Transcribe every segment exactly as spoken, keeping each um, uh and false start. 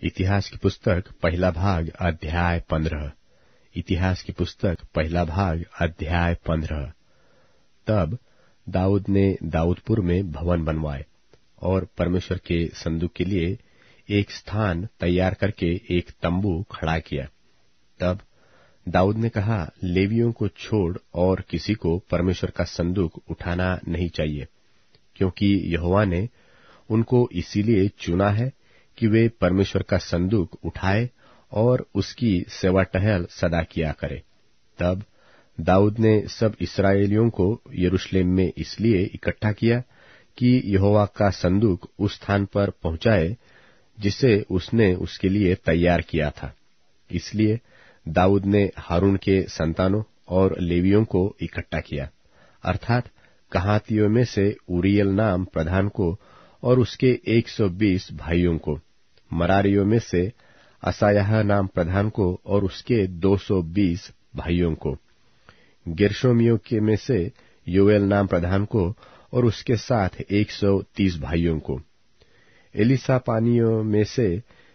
इतिहास की पुस्तक पहला भाग अध्याय पंद्रह। इतिहास की पुस्तक पहला भाग अध्याय पंद्रह। तब दाऊद ने दाऊदपुर में भवन बनवाए और परमेश्वर के संदूक के लिए एक स्थान तैयार करके एक तंबू खड़ा किया। तब दाऊद ने कहा, लेवियों को छोड़ और किसी को परमेश्वर का संदूक उठाना नहीं चाहिए, क्योंकि यहोवा ने उनको इसीलिए चुना है कि वे परमेश्वर का संदूक उठाए और उसकी सेवा टहल सदा किया करे। तब दाऊद ने सब इस्राएलियों को यरूशलेम में इसलिए इकट्ठा किया कि यहोवा का संदूक उस स्थान पर पहुंचाए जिसे उसने उसके लिए तैयार किया था। इसलिए दाऊद ने हारून के संतानों और लेवियों को इकट्ठा किया, अर्थात कहातियों में से उरियल नाम प्रधान को और उसके एक सौ बीस भाइयों को, मरारियों में से असायाह नाम प्रधान को और उसके दो सौ बीस भाइयों को, गेर्शोमियों के में से योएल नाम प्रधान को और उसके साथ एक सौ तीस भाइयों को, एलिसापानियों में से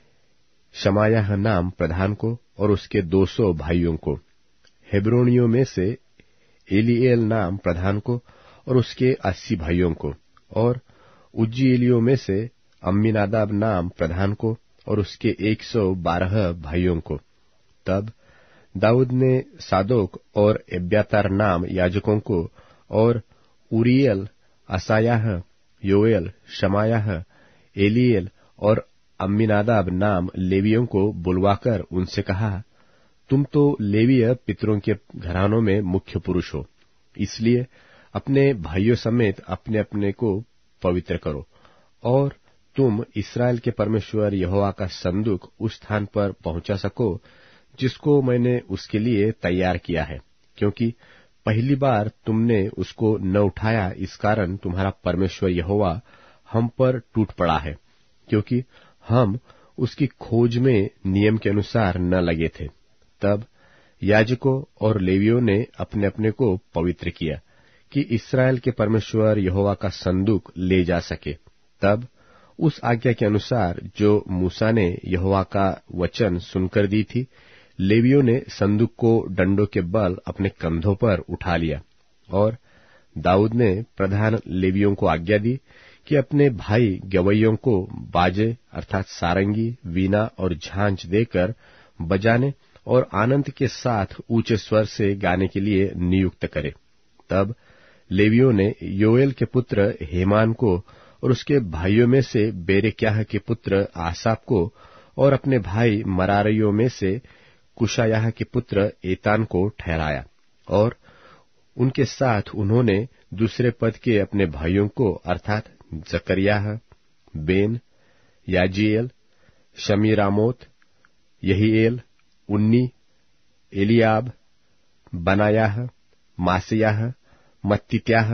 शमायाह नाम प्रधान को और उसके दो सौ भाइयों को, हेब्रोनियों में से एलीएल नाम प्रधान को और उसके अस्सी भाइयों को, और उज्जीएलियों में से अम्मीनादाब नाम प्रधान को और उसके एक सौ बारह भाइयों को। तब दाऊद ने सादोक और एब्यातार नाम याजकों को और उरियल, असायाह, योएल, शमायाह, एलीएल और अम्मीनादाब नाम लेवियों को बुलवाकर उनसे कहा, तुम तो लेवीय पितरों के घरानों में मुख्य पुरुष हो, इसलिए अपने भाइयों समेत अपने अपने को पवित्र करो, और तुम इस्राएल के परमेश्वर यहोवा का संदूक उस स्थान पर पहुंचा सको जिसको मैंने उसके लिए तैयार किया है, क्योंकि पहली बार तुमने उसको न उठाया, इस कारण तुम्हारा परमेश्वर यहोवा हम पर टूट पड़ा है, क्योंकि हम उसकी खोज में नियम के अनुसार न लगे थे। तब याजकों और लेवियों ने अपने अपने को पवित्र किया कि इस्राएल के परमेश्वर यहोवा का संदूक ले जा सके। तब उस आज्ञा के अनुसार जो मूसा ने यहोवा का वचन सुनकर दी थी, लेवियों ने संदूक को डंडों के बल अपने कंधों पर उठा लिया, और दाऊद ने प्रधान लेवियों को आज्ञा दी कि अपने भाई गवैयों को बाजे अर्थात सारंगी, वीणा और झांझ देकर बजाने और आनंद के साथ ऊंचे स्वर से गाने के लिए नियुक्त करे। तब लेवियों ने योएल के पुत्र हेमान को और उसके भाइयों में से बेरेक्याह के पुत्र आसाप को और अपने भाई मरारियों में से कुशायाह के पुत्र एतान को ठहराया, और उनके साथ उन्होंने दूसरे पद के अपने भाइयों को अर्थात जकरियाह, बेन, याजीएल, शमीरामोत, यहीएल, उन्नी, एलियाब, बनायाह, मासियाह, मत्तित्याह,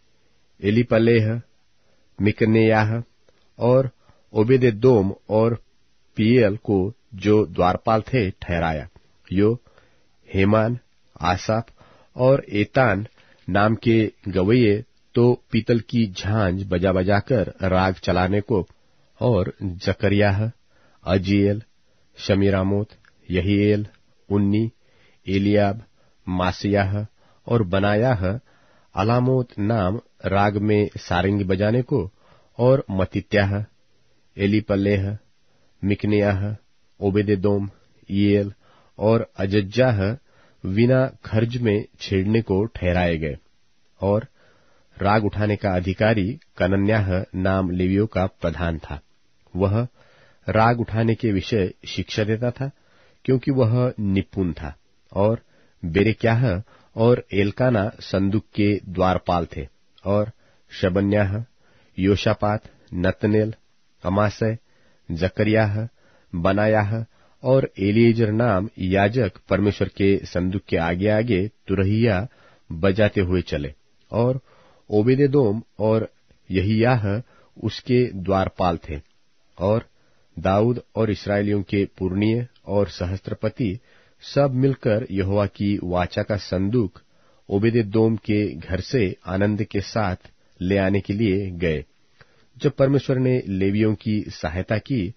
एलीपलेह, मिकनेयाह और ओबेदेदोम और पीएल को जो द्वारपाल थे ठहराया। यो हेमान, आसाप और एतान नाम के गवैये तो पीतल की झांझ बजा बजाकर राग चलाने को, और जकरियाह, अजीएल, शमीरामोत, यहीएल, उन्नी, एलियाब, मासियाह और बनायाह अलामोत नाम राग में सारंगी बजाने को, और मत्तित्याह, एलीपलेह, मिकनेयाह, ओबेदेदोम, ईएल और अजज्जाह वीणा खर्ज में छेड़ने को ठहराए गए। और राग उठाने का अधिकारी कनन्याह नाम लेवियों का प्रधान था। वह राग उठाने के विषय शिक्षा देता था, क्योंकि वह निपुण था। और बेरेक्याह और एल्काना संदूक के द्वारपाल थे, और शबन्याह, योशापात, नतनेल, अमासय, जकरियाह, बनायाह और एलीएजर नाम याजक परमेश्वर के संदूक के आगे आगे तुरहिया बजाते हुए चले, और ओबेदेदोम और यहियाह उसके द्वारपाल थे। और दाऊद और इस्राएलियों के पुरनिये और सहस्त्रपति सब मिलकर यहोवा की वाचा का संदूक ओबेदेदोम के घर से आनंद के साथ ले आने के लिए गए। जब परमेश्वर ने लेवियों की सहायता की,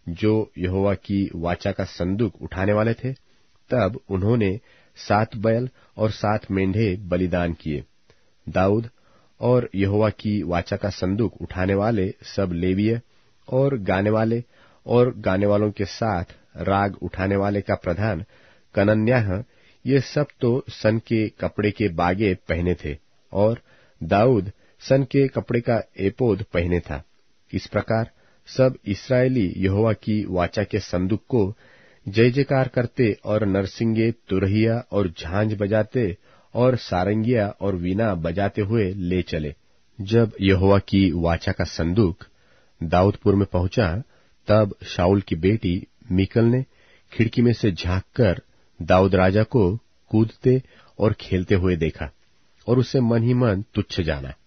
जो यहोवा की वाचा का संदूक उठाने वाले थे, तब उन्होंने सात बैल और सात मेंढे बलिदान किए। दाऊद और यहोवा की वाचा का संदूक उठाने वाले सब लेवीय और गाने वाले और गाने वालों के साथ राग उठाने वाले का प्रधान कनन्याह, ये सब तो सन के कपड़े के बागे पहने थे, और दाऊद सन के कपड़े का एपोद पहने था। इस प्रकार सब इस्राएली यहोवा की वाचा के संदूक को जय जयकार करते और नरसिंगे, तुरहिया और झांझ बजाते और सारंगिया और वीणा बजाते हुए ले चले। जब यहोवा की वाचा का संदूक दाऊदपुर में पहुंचा, तब शाऊल की बेटी मीकल ने खिड़की में से झांककर दाऊद राजा को कूदते और खेलते हुए देखा और उसे मन ही मन तुच्छ जाना।